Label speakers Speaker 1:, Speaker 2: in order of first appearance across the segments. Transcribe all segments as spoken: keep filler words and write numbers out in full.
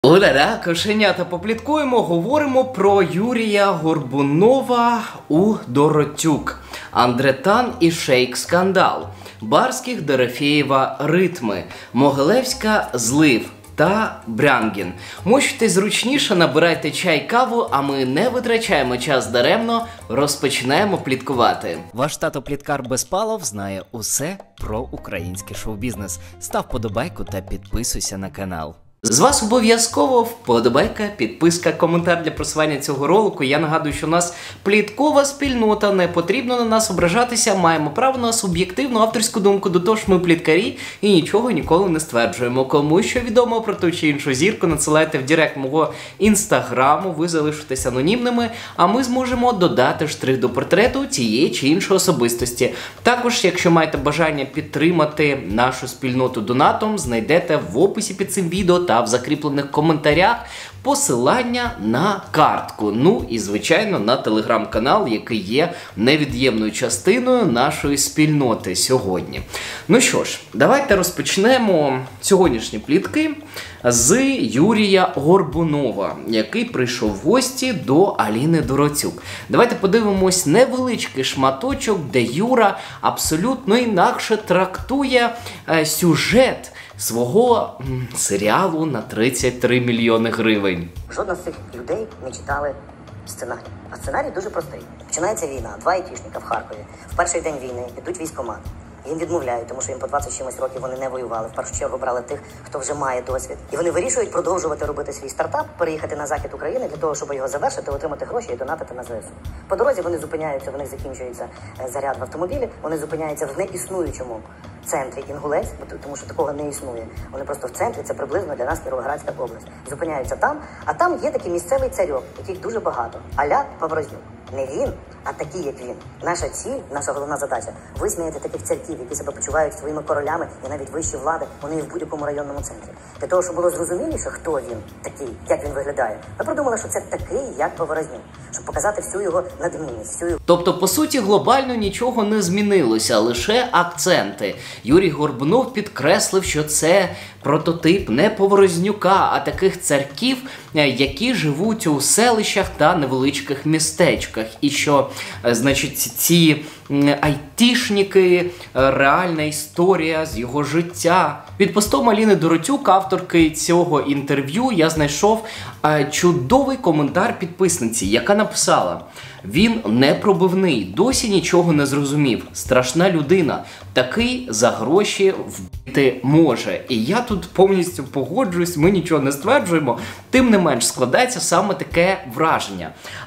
Speaker 1: Оля-ля, кошенята, попліткуємо, говоримо про Юрія Горбунова у Доротюк, Андретан і Шейк скандал, Барських Дорофєєва ритми, Могилевська злив та Брянгін. Мочте зручніше, набирайте чай, каву, а ми не витрачаємо час даремно, розпочинаємо пліткувати. Ваш тато-пліткар Безпалов знає усе про український шоу-бізнес. Став подобайку та підписуйся на канал. З вас обов'язково вподобайка, підписка, коментар для просування цього ролику. Я нагадую, що у нас пліткова спільнота, не потрібно на нас ображатися, маємо право на суб'єктивну авторську думку, до того ж ми пліткарі і нічого ніколи не стверджуємо. Кому що відомо про ту чи іншу зірку, надсилайте в директ мого інстаграму, ви залишитесь анонімними, а ми зможемо додати штрих до портрету тієї чи іншої особистості. Також, якщо маєте бажання підтримати нашу спільноту донатом, знайдете в описі під цим відео та в закріплених коментарях посилання на картку. Ну і, звичайно, на телеграм-канал, який є невід'ємною частиною нашої спільноти сьогодні. Ну що ж, давайте розпочнемо сьогоднішні плітки з Юрія Горбунова, який прийшов в гості до Аліни Доротюк. Давайте подивимось невеличкий шматочок, де Юра абсолютно інакше трактує е, сюжет свого м, серіалу на тридцять три мільйони гривень.
Speaker 2: Жодна з цих людей не читали сценарій. А сценарій дуже простий. Починається війна, два айтішника в Харкові. В перший день війни йдуть в військкомат. Їм відмовляють, тому що їм по двадцять чимось років вони не воювали. В першу чергу брали тих, хто вже має досвід. І вони вирішують продовжувати робити свій стартап, переїхати на захід України для того, щоб його завершити, отримати гроші і донатити на ЗСУ. По дорозі вони зупиняються, в них закінчується заряд в автомобілі, вони зупиняються в неіснуючому центрі Інгулець, тому що такого не існує. Вони просто в центрі, це приблизно для нас Кіровоградська область. Зупиняються там, а там є такий місцевий царьок, яких дуже багато. Аля Поворознюк. Не він, а такі, як він. Наша ціль, наша головна задача – висміяти таких царьків, які себе почувають своїми королями і навіть вищі влади, вони є в будь-якому районному центрі. Для того, щоб було зрозуміліше, хто він такий, як він виглядає, ми придумали, що це такий, як Поворознюк, щоб показати всю його надмінність, всю його...
Speaker 1: Тобто, по суті, глобально нічого не змінилося, лише акценти. Юрій Горбунов підкреслив, що це прототип не Поворознюка, а таких царьків, які живуть у селищах та невеличких містечках. І що, значить, ці айтішники, реальна історія з його життя. Під постом Аліни Доротюк, авторки цього інтерв'ю, я знайшов чудовий коментар підписниці, яка написала: «Він непробивний, досі нічого не зрозумів. Страшна людина. Такий за гроші вбити може». І я тут повністю погоджуюсь, ми нічого не стверджуємо. Тим не менш, складається саме таке враження.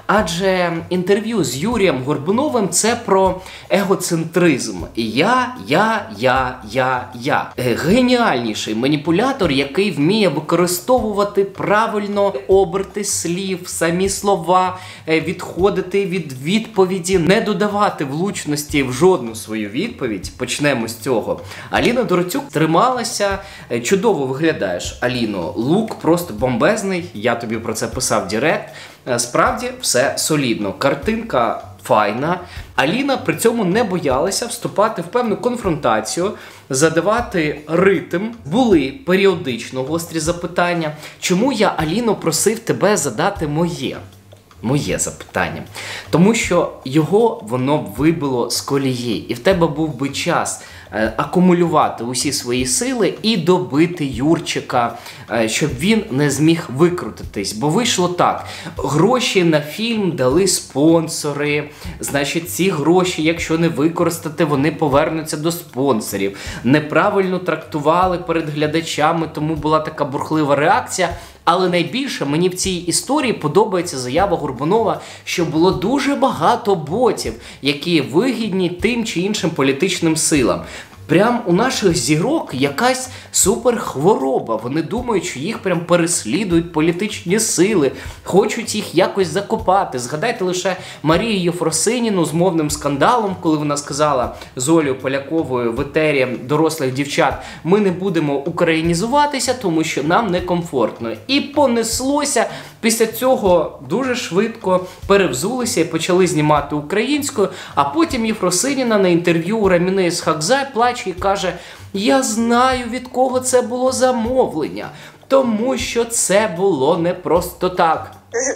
Speaker 1: Адже інтерв'ю з Юрієм Горбуновим – це про егоцентризм. Я, я, я, я, я. Геніальніший маніпулятор, який вміє використовувати правильно оберти слів, самі слова, відходити від відповіді, не додавати влучності в жодну свою відповідь. Почнемо з цього. Аліна Доротюк трималася. Чудово виглядаєш, Аліно. Лук просто бомбезний. Я тобі про це писав в директ. Справді, все солідно. Картинка файна. Аліна при цьому не боялася вступати в певну конфронтацію, задавати ритм. Були періодично гострі запитання. Чому я, Аліно, просив тебе задати моє? Моє запитання. Тому що його воно б вибило з колії. І в тебе був би час е, акумулювати усі свої сили і добити Юрчика, е, щоб він не зміг викрутитись. Бо вийшло так. Гроші на фільм дали спонсори. Значить, ці гроші, якщо не використати, вони повернуться до спонсорів. Неправильно трактували перед глядачами, тому була така бурхлива реакція. Але найбільше мені в цій історії подобається заява Горбунова, що було дуже багато ботів, які вигідні тим чи іншим політичним силам. Прям у наших зірок якась суперхвороба. Вони думають, що їх прям переслідують політичні сили, хочуть їх якось закопати. Згадайте лише Марію Єфросиніну з мовним скандалом, коли вона сказала з Олею Поляковою в етері дорослих дівчат: ми не будемо українізуватися, тому що нам некомфортно. І понеслося. Після цього дуже швидко перевзулися і почали знімати українською, а потім Єфросиніна на інтерв'ю у Раміне Ісхакзай плаче і каже: я знаю, від кого це було замовлення. тому що це було не просто так.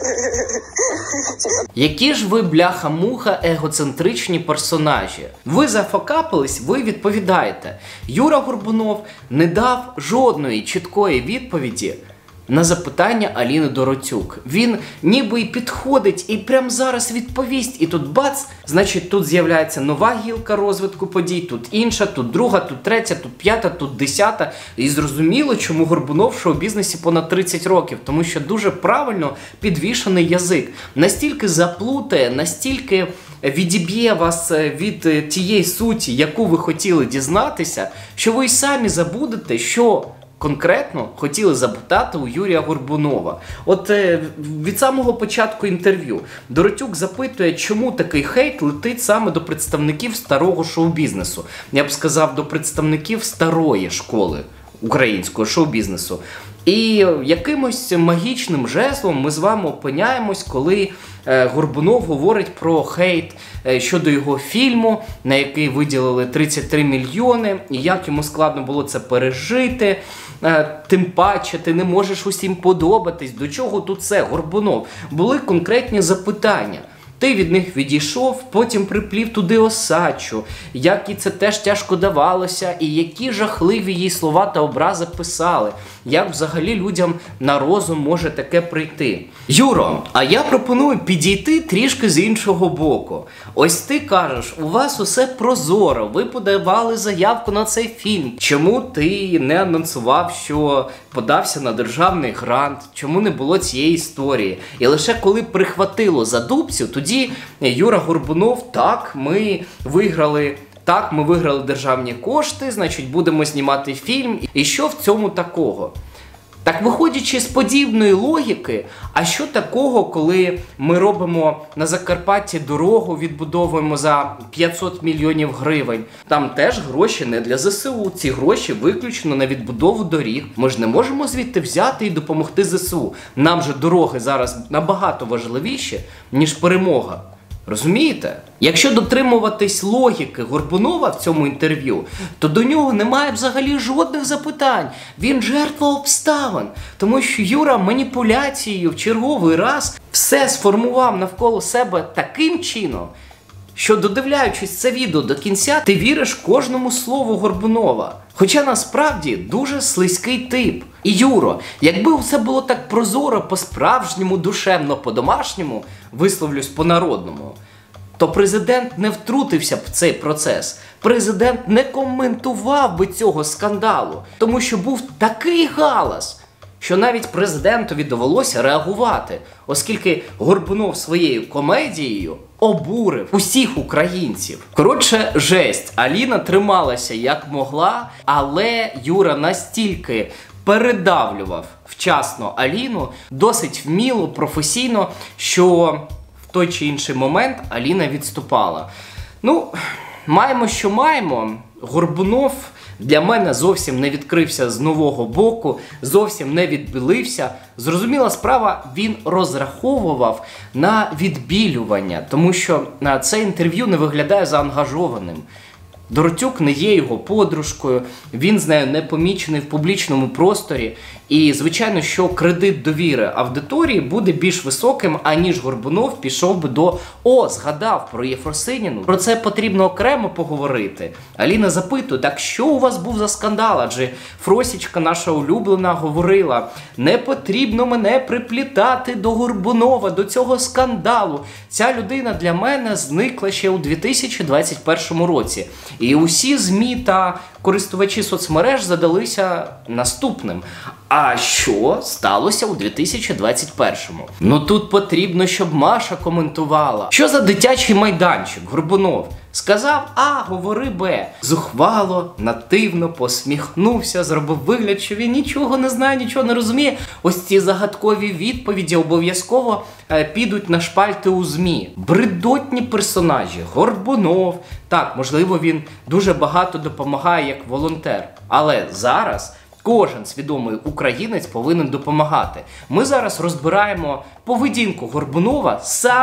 Speaker 1: Які ж ви, бляха-муха, егоцентричні персонажі. Ви зафакапились, ви відповідаєте. Юра Горбунов не дав жодної чіткої відповіді на запитання Аліни Доротюк. Він ніби й підходить і прямо зараз відповість. І тут бац, значить тут з'являється нова гілка розвитку подій, тут інша, тут друга, тут третя, тут п'ята, тут десята. І зрозуміло, чому Горбунов в шоу-бізнесі понад тридцять років. Тому що дуже правильно підвішений язик. Настільки заплутає, настільки відіб'є вас від тієї суті, яку ви хотіли дізнатися, що ви й самі забудете, що конкретно хотіли запитати у Юрія Горбунова. От е, від самого початку інтерв'ю Доротюк запитує, чому такий хейт летить саме до представників старого шоу-бізнесу. Я б сказав, до представників старої школи українського шоу-бізнесу. І якимось магічним жезлом ми з вами опиняємось, коли е, Горбунов говорить про хейт е, щодо його фільму, на який виділили тридцять три мільйони, і як йому складно було це пережити. Е, тим паче, ти не можеш усім подобатись. До чого тут це, Горбунов? Були конкретні запитання. Ти від них відійшов, потім приплів туди Осадчу, як їй це теж тяжко давалося, і які жахливі їй слова та образи писали. Як взагалі людям на розум може таке прийти? Юро, а я пропоную підійти трішки з іншого боку. Ось ти кажеш, у вас усе прозоро, ви подавали заявку на цей фільм. Чому ти не анонсував, що подався на державний грант? Чому не було цієї історії? І лише коли прихватило за дубцю, тоді Юра Горбунов, так, ми виграли... Так, ми виграли державні кошти, значить будемо знімати фільм. І що в цьому такого? Так виходячи з подібної логіки, а що такого, коли ми робимо на Закарпатті дорогу, відбудовуємо за п'ятсот мільйонів гривень? Там теж гроші не для зе се у, ці гроші виключно на відбудову доріг. Ми ж не можемо звідти взяти і допомогти зе се у. Нам же дороги зараз набагато важливіші, ніж перемога. Розумієте? Якщо дотримуватись логіки Горбунова в цьому інтерв'ю, то до нього немає взагалі жодних запитань. Він жертва обставин. Тому що Юра маніпуляцією в черговий раз все сформував навколо себе таким чином, що, додивляючись це відео до кінця, ти віриш кожному слову Горбунова. Хоча насправді дуже слизький тип. І Юро, якби все було так прозоро, по-справжньому, душевно, по-домашньому, висловлюсь по-народному, то президент не втрутився б в цей процес. Президент не коментував би цього скандалу, тому що був такий галас, що навіть президентові довелося реагувати, оскільки Горбунов своєю комедією обурив усіх українців. Коротше, жесть. Аліна трималася як могла, але Юра настільки передавлював вчасно Аліну, досить вміло, професійно, що в той чи інший момент Аліна відступала. Ну, маємо, що маємо. Горбунов для мене зовсім не відкрився з нового боку, зовсім не відбілився. Зрозуміла справа, він розраховував на відбілювання, тому що це інтерв'ю не виглядає заангажованим. Доротюк не є його подружкою, він з нею не помічений в публічному просторі. І, звичайно, що кредит довіри аудиторії буде більш високим, аніж Горбунов пішов би до «О, згадав про Єфросиніну». Про це потрібно окремо поговорити. Аліна запитує, так що у вас був за скандал? Адже Фросічка наша улюблена говорила, не потрібно мене приплітати до Горбунова, до цього скандалу. Ця людина для мене зникла ще у дві тисячі двадцять першому році. І усі ЗМІ та користувачі соцмереж задалися наступним. А що сталося у дві тисячі двадцять першому? Ну тут потрібно, щоб Маша коментувала. Що за дитячий майданчик, Горбунов? Сказав А, говори Б. Зухвало, нативно посміхнувся, зробив вигляд, що він нічого не знає, нічого не розуміє. Ось ці загадкові відповіді обов'язково е, підуть на шпальти у ЗМІ. Бредотні персонажі. Горбунов. Так, можливо, він дуже багато допомагає як волонтер. Але зараз кожен свідомий українець повинен допомагати. Ми зараз розбираємо поведінку Горбунова саме в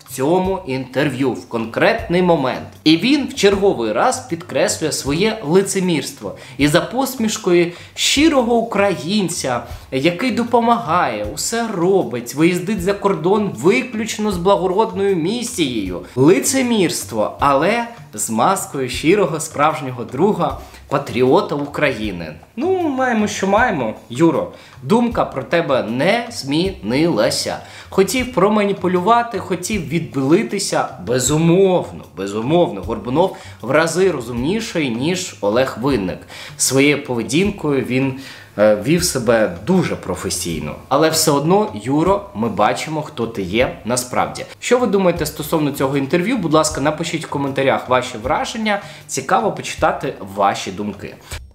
Speaker 1: в цьому інтерв'ю в конкретний момент. І він в черговий раз підкреслює своє лицемірство. І за посмішкою щирого українця, який допомагає, усе робить, виїздить за кордон виключно з благородною місією. Лицемірство, але з маскою щирого справжнього друга, патріота України. Ну, маємо, що маємо. Юро, думка про тебе не змінилася. Хотів проманіпулювати, хотів відбилитися. Безумовно, безумовно, Горбунов в рази розумніший, ніж Олег Винник. Своєю поведінкою він е, вів себе дуже професійно. Але все одно, Юро, ми бачимо, хто ти є насправді. Що ви думаєте стосовно цього інтерв'ю? Будь ласка, напишіть в коментарях ваші враження. Цікаво почитати ваші думки.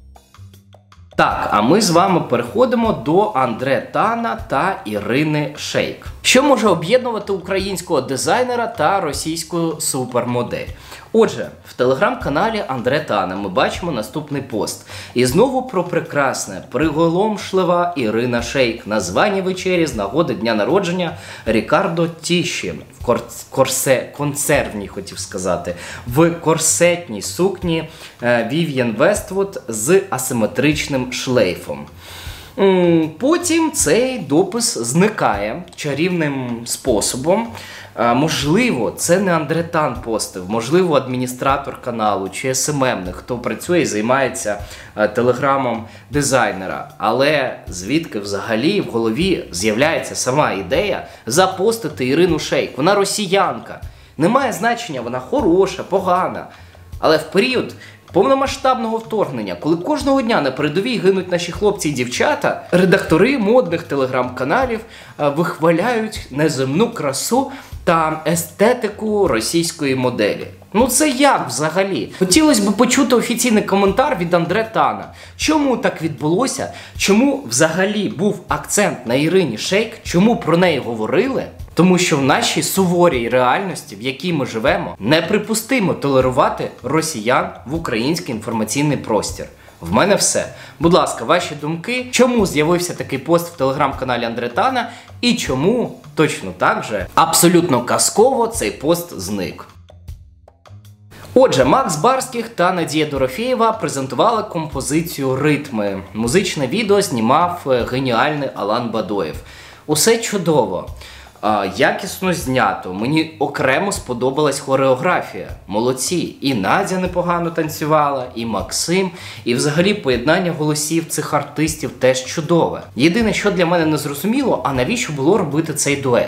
Speaker 1: Так, а ми з вами переходимо до Андре Тана та Ірини Шейк. Що може об'єднувати українського дизайнера та російську супермодель? Отже, в телеграм-каналі Андре Тана ми бачимо наступний пост. І знову про прекрасне, приголомшлива Ірина Шейк на званій вечері з нагоди дня народження Рікардо Тіші в кор... корсе... консервній, хотів сказати, в корсетній сукні Вів'єн Вествуд з асиметричним шлейфом. Потім цей допис зникає чарівним способом. Можливо, це не Андре Тан постив, можливо, адміністратор каналу чи ес ем емник, хто працює і займається телеграмом дизайнера. Але звідки взагалі в голові з'являється сама ідея запостити Ірину Шейк? Вона росіянка. Немає значення, вона хороша, погана. Але в період повномасштабного вторгнення, коли кожного дня на передовій гинуть наші хлопці і дівчата, редактори модних телеграм-каналів вихваляють неземну красу та естетику російської моделі. Ну це як взагалі? Хотілося б почути офіційний коментар від Андре Тана. Чому так відбулося? Чому взагалі був акцент на Ірині Шейк? Чому про неї говорили? Тому що в нашій суворій реальності, в якій ми живемо, неприпустимо толерувати росіян в український інформаційний простір. В мене все. Будь ласка, ваші думки, чому з'явився такий пост в телеграм-каналі Андре Тана і чому точно так же абсолютно казково цей пост зник. Отже, Макс Барських та Надія Дорофєєва презентували композицію «Ритми». Музичне відео знімав геніальний Алан Бадоєв. Усе чудово. Якісно знято. Мені окремо сподобалась хореографія. Молодці. І Надя непогано танцювала, і Максим, і взагалі поєднання голосів цих артистів теж чудове. Єдине, що для мене не зрозуміло, а навіщо було робити цей дует?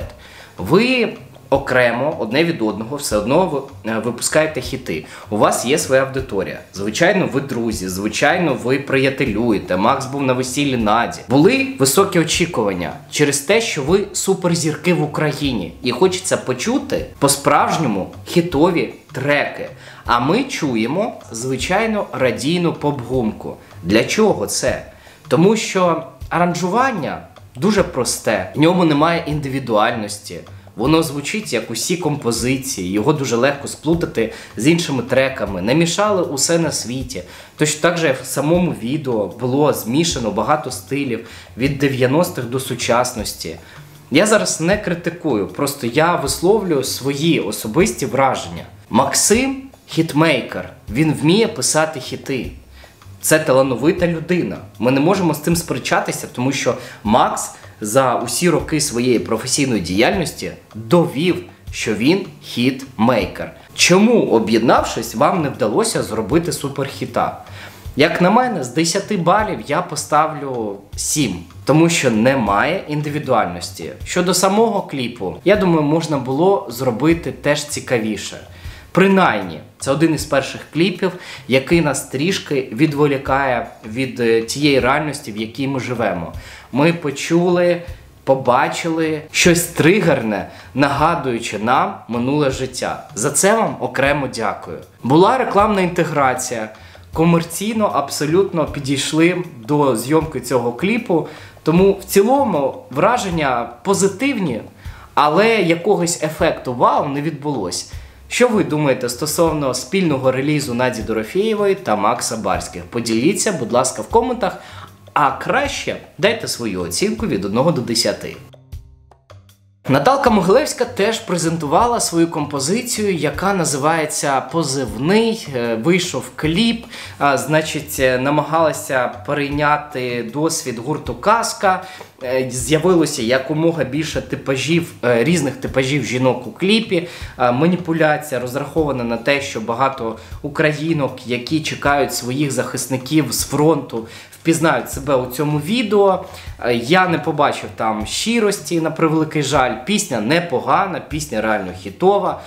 Speaker 1: Ви окремо, одне від одного, все одно випускаєте хіти. У вас є своя аудиторія. Звичайно, ви друзі, звичайно, ви приятелюєте. Макс був на весіллі Наді. Були високі очікування через те, що ви суперзірки в Україні. І хочеться почути по-справжньому хітові треки. А ми чуємо, звичайно, радійну поп-гумку. Для чого це? Тому що аранжування дуже просте, в ньому немає індивідуальності. Воно звучить як усі композиції, його дуже легко сплутати з іншими треками. Намішали усе на світі. Точно так же в самому відео було змішано багато стилів від дев'яностих до сучасності. Я зараз не критикую, просто я висловлюю свої особисті враження. Максим – хітмейкер, він вміє писати хіти. Це талановита людина. Ми не можемо з цим сперечатися, тому що Макс за усі роки своєї професійної діяльності довів, що він хіт-мейкер. Чому, об'єднавшись, вам не вдалося зробити суперхіта? Як на мене, з десяти балів я поставлю сім, тому що немає індивідуальності. Щодо самого кліпу, я думаю, можна було зробити теж цікавіше. Принаймні, це один із перших кліпів, який нас трішки відволікає від тієї реальності, в якій ми живемо. Ми почули, побачили щось тригерне, нагадуючи нам минуле життя. За це вам окремо дякую. Була рекламна інтеграція. Комерційно абсолютно підійшли до зйомки цього кліпу. Тому в цілому враження позитивні, але якогось ефекту вау не відбулось. Що ви думаєте стосовно спільного релізу Наді Дорофєєвої та Макса Барських? Поділіться, будь ласка, в коментах, а краще дайте свою оцінку від одного до десяти. Наталка Могилевська теж презентувала свою композицію, яка називається «Позивний». Вийшов кліп, значить, намагалася перейняти досвід гурту «Казка». З'явилося якомога більше типажів, різних типажів жінок у кліпі. Маніпуляція розрахована на те, що багато українок, які чекають своїх захисників з фронту, впізнають себе у цьому відео. Я не побачив там щирості, на превеликий жаль. Пісня непогана, пісня реально хітова.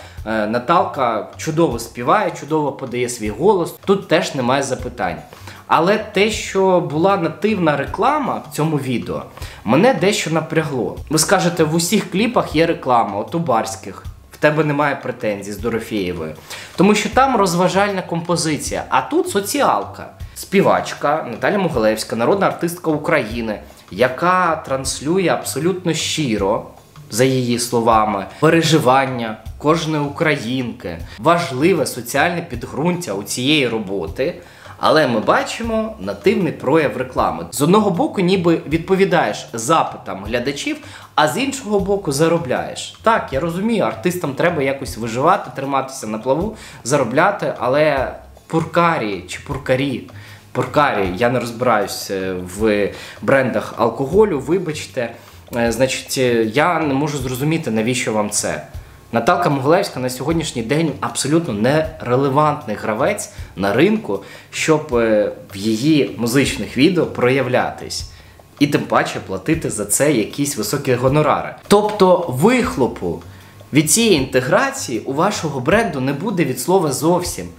Speaker 1: Наталка чудово співає, чудово подає свій голос. Тут теж немає запитань. Але те, що була нативна реклама в цьому відео, мене дещо напрягло. Ви скажете, в усіх кліпах є реклама, от у Барських. В тебе немає претензій з Дорофєєвою. Тому що там розважальна композиція, а тут соціалка. Співачка Наталя Могилевська, народна артистка України, яка транслює абсолютно щиро, за її словами, переживання кожної українки, важливе соціальне підґрунтя у цієї роботи. Але ми бачимо нативний прояв реклами. З одного боку ніби відповідаєш запитам глядачів, а з іншого боку заробляєш. Так, я розумію, артистам треба якось виживати, триматися на плаву, заробляти, але пуркарі чи пуркарі, пуркарі, я не розбираюся в брендах алкоголю, вибачте, значить, я не можу зрозуміти, навіщо вам це. Наталка Могилевська на сьогоднішній день абсолютно нерелевантний гравець на ринку, щоб в її музичних відео проявлятись. І тим паче платити за це якісь високі гонорари. Тобто вихлопу від цієї інтеграції у вашого бренду не буде від слова зовсім.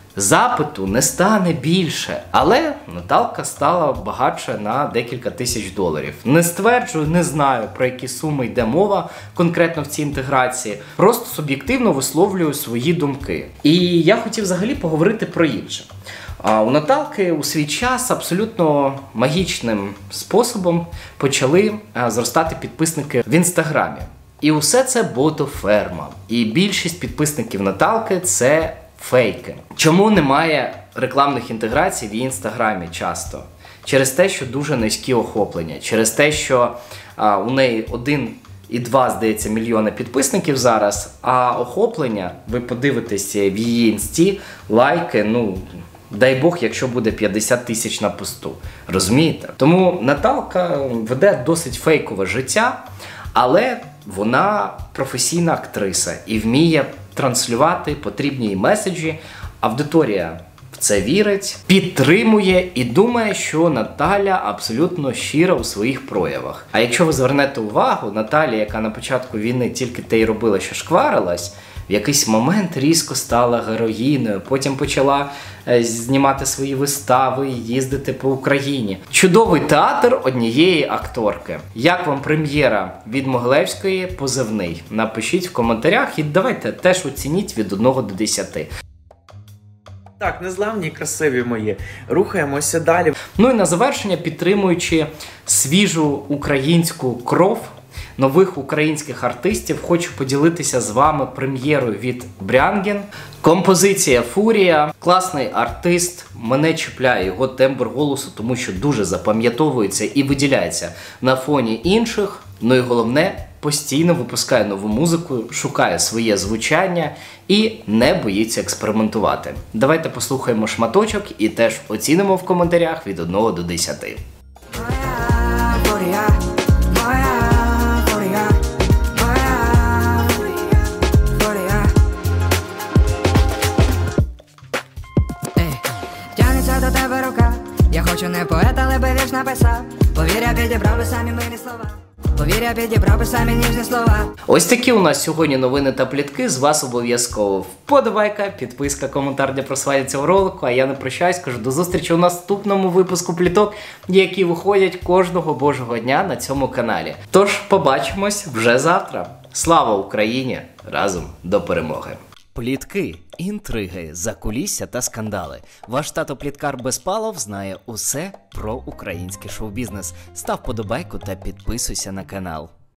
Speaker 1: Запиту не стане більше, але Наталка стала багатше на декілька тисяч доларів. Не стверджую, не знаю, про які суми йде мова конкретно в цій інтеграції. Просто суб'єктивно висловлюю свої думки. І я хотів взагалі поговорити про інше. А у Наталки у свій час абсолютно магічним способом почали зростати підписники в Інстаграмі. І усе це ботоферма. І більшість підписників Наталки – це фейки. Чому немає рекламних інтеграцій в її інстаграмі часто? Через те, що дуже низькі охоплення. Через те, що а, у неї один і два, здається, мільйони підписників зараз, а охоплення, ви подивитеся в її інсті, лайки, ну, дай Бог, якщо буде п'ятдесят тисяч на посту. Розумієте? Тому Наталка веде досить фейкове життя, але вона професійна актриса і вміє транслювати потрібні їй меседжі. Аудиторія в це вірить, підтримує і думає, що Наталя абсолютно щира у своїх проявах. А якщо ви звернете увагу, Наталя, яка на початку війни тільки те й робила, що шкварилась, в якийсь момент різко стала героїною, потім почала е, знімати свої вистави, їздити по Україні. Чудовий театр однієї акторки. Як вам прем'єра від Могилевської «Позивний»? Напишіть в коментарях і давайте теж оцініть від одного до десяти.
Speaker 3: Так, незламні, красиві мої. Рухаємося далі.
Speaker 1: Ну і на завершення, підтримуючи свіжу українську кров, нових українських артистів, хочу поділитися з вами прем'єрою від Брянген. Композиція «Фурія». Класний артист, мене чіпляє його тембр голосу, тому що дуже запам'ятовується і виділяється на фоні інших. Ну і головне, постійно випускає нову музику, шукає своє звучання і не боїться експериментувати. Давайте послухаємо шматочок і теж оцінимо в коментарях від одного до десяти.
Speaker 4: До тебе рука, я хочу не поет, але би вірш написав. Повір, я підібрав би самі милі слова. Повір, я підібрав би самі ніжні слова.
Speaker 1: Ось такі у нас сьогодні новини та плітки. З вас обов'язково вподобайка, підписка, коментар для просування цього ролику. А я не прощаюсь, кажу до зустрічі у наступному випуску пліток, які виходять кожного божого дня на цьому каналі. Тож побачимось вже завтра. Слава Україні! Разом до перемоги! Плітки, інтриги, закулісся та скандали. Ваш тато-пліткар Безпалов знає усе про український шоу-бізнес. Став подобайку та підписуйся на канал.